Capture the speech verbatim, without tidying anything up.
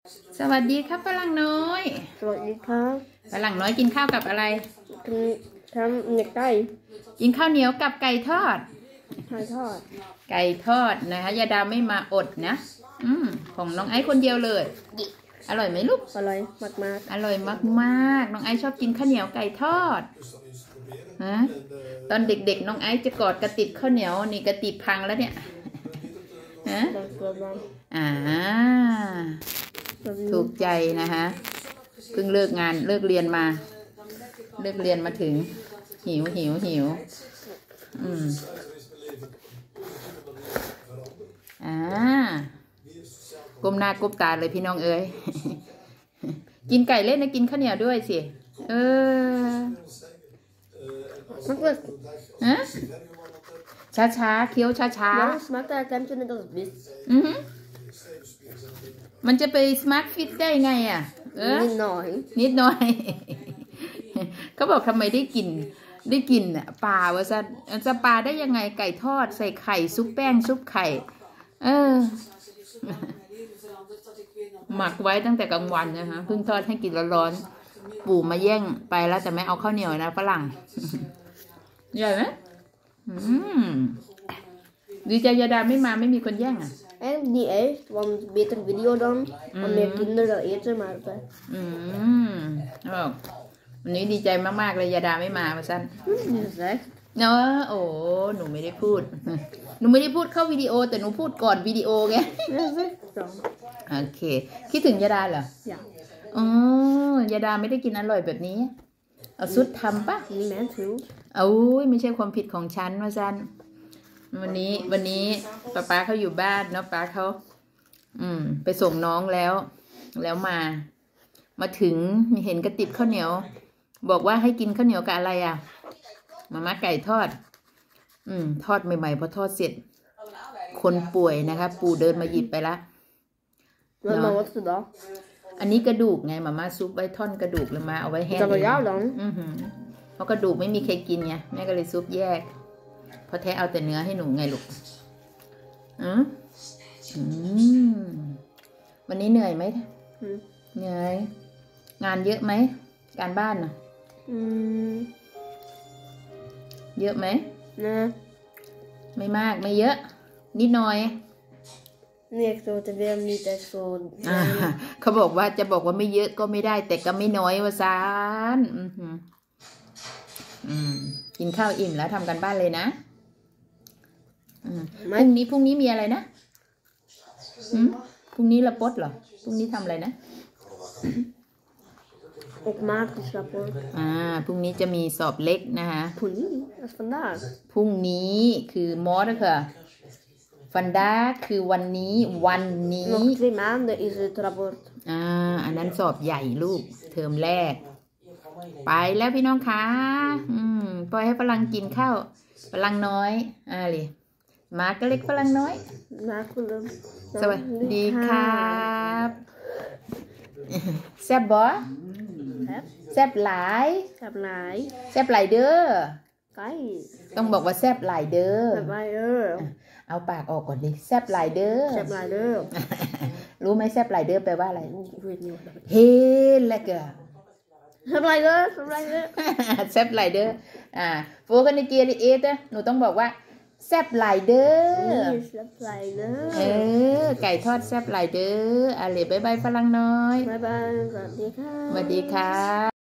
สวัสดีครับฝรั่งน้อยสวัสดีครับฝรั่งน้อยกินข้าวกับอะไรกินทำเนื้อไก่กินข้าวเหนียวกับไก่ทอดไก่ทอดไก่ทอดนะคะยาดาไม่มาอดนะอืมของน้องไอซ์คนเดียวเลยอร่อยไหมลูกอร่อยมากมากอร่อยมากๆน้องไอซ์ชอบกินข้าวเหนียวไก่ทอดฮะตอนเด็กๆน้องไอซ์จะกอดกระติบข้าวเหนียวนี่กระติบพังแล้วเนี่ยฮะอ่าถูกใจนะคะเพิ่งเลิกงานเลิกเรียนมาเลิกเรียนมาถึงหิวหิวหิวอืมอ่าก้มหน้าก้มตาเลยพี่น้องเอ้ยกินไก่เล่นนะกินข้าวเหนียวด้วยสิเออฮะช้าช้าเคี้ยวช้าช้าอือมันจะไปสมาร์ทฟิตได้ไงอ่ะเออนิดหน่อยนิดหน่อยเขาบอกทำไมได้กินได้กินอ่ะปลาวะจะจะปลาได้ยังไงไก่ทอดใส่ไข่ซุปแป้งซุปไข่เออหมักไว้ตั้งแต่กลางวันนะคะเพิ่งทอดให้กินร้อนๆปู่มาแย่งไปแล้วแต่ไม่เอาข้าวเหนียวนะฝรั่งใหญ่ไหมดีใจยาดาไม่มาไม่มีคนแย่งอ่ะ En niet echt, want beter video dan, want meer kinderen eten maar bij. อืมวันนี้ดีใจมากๆเลยยาดาไม่มาว่าสั้นเนาะโอ้หนูไม่ได้พูดหนูไม่ได้พูดเข้าวิดีโอแต่หนูพูดก่อนวิดีโอไงโอเคคิดถึงยาดาเหรออ๋อยาดาไม่ได้กินอร่อยแบบนี้เอาซุดทำปะเอาไม่ใช่ความผิดของฉันว่าสั้นวันนี้วันนี้ป้าป้าเขาอยู่บ้านเนาะป้าเขาอืมไปส่งน้องแล้วแล้วมามาถึงมีเห็นกระติบข้าวเหนียวบอกว่าให้กินข้าวเหนียวกับอะไรอ่ะมาม่าไก่ทอดอืมทอดใหม่ๆพอทอดเสร็จคนป่วยนะคะปู่เดินมาหยิบไปละเนาะอันนี้กระดูกไงมาม่าซุปไว้ท่อนกระดูกเลยมาเอาไว้แห้งอือหือเพราะกระดูกไม่มีใครกินไงแม่ก็เลยซุปแยกพอแท้เอาแต่เนื้อให้หนูไงลูกอืมอืมวันนี้เหนื่อยไหมเหนื่อยงานเยอะไหมการบ้านน่ะเยอะไหมนะไม่มากไม่เยอะนิดหน่อยนี่โซจะเรียนมีแต่โซนเขาบอกว่าจะบอกว่าไม่เยอะก็ไม่ได้แต่ก็ไม่น้อยว่าซานอืมกินข้าวอิ่มแล้วทำกันบ้านเลยนะพรุ่งนี้พรุ่งนี้มีอะไรนะพรุ่งนี้ละปดเหรอพรุ่งนี้ทำอะไรนะออกมาคือสอบอ่าพรุ่งนี้จะมีสอบเล็กนะคะพรุ่งนี้ฟันดาพรุ่งนี้คือมอสค่ะฟันดาคือวันนี้วันนี้ nog twee maanden is het rapport อ่าอันนั้นสอบใหญ่ลูกเทอมแรกไปแล้วพี่น้องคะอืมปล่อยให้ฝรั่งกินข้าวฝรั่งน้อยอ่าเลยมาก็เล็กฝรั่งน้อยสวัสดีครับแซ่บบอแซ่บหลายแซ่บหลายแซ่บหลายเด้อไปต้องบอกว่าแซ่บหลายเด้อแซ่บหลายเด้อเอาปากออกก่อนดิแซ่บหลายเด้อแซ่บหลายเด้อรู้ไหมแซ่บหลายเด้อแปลว่าอะไรเฮแล้วก็แซ่บหลายเด้อแซ่บหลายเด้อแซ่บหลายเด้ออ่าโฟกันในเกียร์เอสหนูต้องบอกว่าแซ่บหลายเด้อแซ่บหลายเด้อเออไก่ทอดแซ่บหลายเด้ออะไรบ๊ายบายฝรั่งน้อยบ๊ายบายสวัสดีค่ะสวัสดีค่ะ